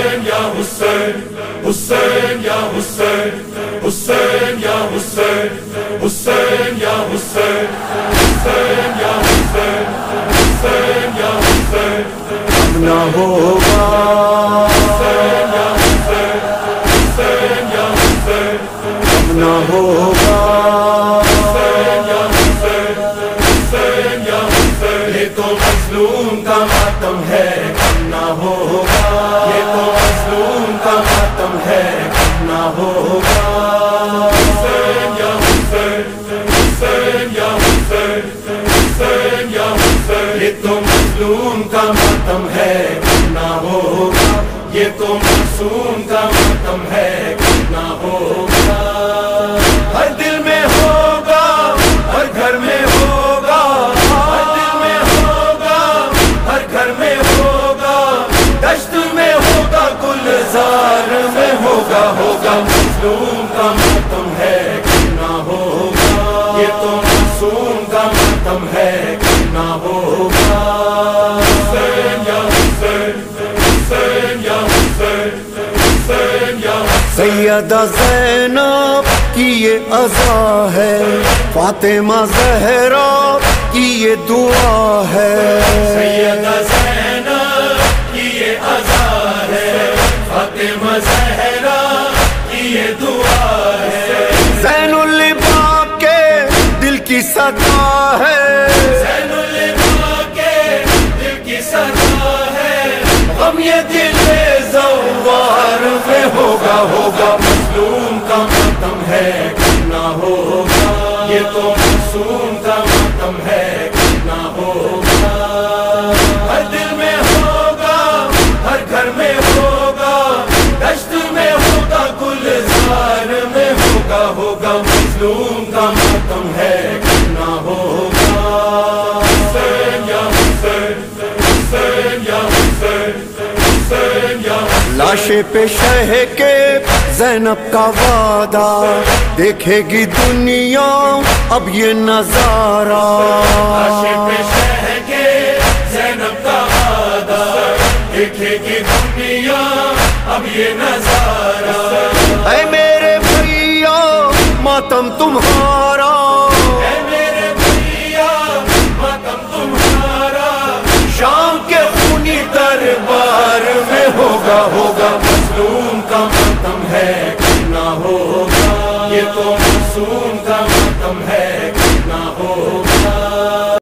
حسین یا حسین حسین یا حسین حسین یا حسین حسین یا حسین حسین یا حسین حسین یا حسین نہ ہوگا حسین یا حسین حسین یا حسین نہ ہوگا حسین یا حسین حسین یا حسین یہ تو مظلوم کا ماتم ہے نہ ہوگا یہ تو مظلوم کا ماتم ہے نہ ہوگا حسین یا حسین حسین یا حسین حسین یا حسین یہ تو مظلوم کا ماتم ہے نہ ہوگا یہ تو معصوم کا ماتم ہے نہ ہوگا ہر دل میں ہوگا ہر گھر میں ہوگا ہر دل میں ہوگا ہر گھر میں ہوگا دشت میں ہوگا گلزار میں ہوگا ہوگا مظلوم کا ماتم ہے نہ ہوگا یہ تو معصوم کا ماتم ہے نہ ہوگا حسین یا حسین حسین یا حسین حسین یا حسین سیدہ زینب کی یہ عزا ہے فاطمہ زہرا کی یہ دعا ہے سیدہ زینب کی یہ عزا ہے فاطمہ زہرا کی یہ دعا ہے زین العباد کے دل کی صدا ہے زین العباد کے دل کی صدا ہے غم یہ دل زوار میں ہوگا ہوگا مظلوم کا ماتم ہے نہ ہوگا یہ تو معصوم کا ماتم ہے نہ ہوگا ہر دل میں ہوگا ہر گھر میں ہوگا دشت میں ہوگا گلزار میں ہوگا ہوگا مظلوم کا ماتم ہے نہ ہوگا حسین یا حسین حسین یا حسین حسین یا لاشے پہ شہ کے زینب کا وعدہ دیکھے گی دنیا اب یہ نظارہ شہ کے زینب کا وعدہ دیکھے گی دنیا اب یہ نظارہ اے میرے بھیا ماتم تمہارا اے میرے بھیا ماتم تمہارا شام کے خونی دربار میں ہوگا ہوگا مظلوم کا ماتم ہے نہ ہوگا یہ تو معصوم کا ماتم ہے نہ ہوگا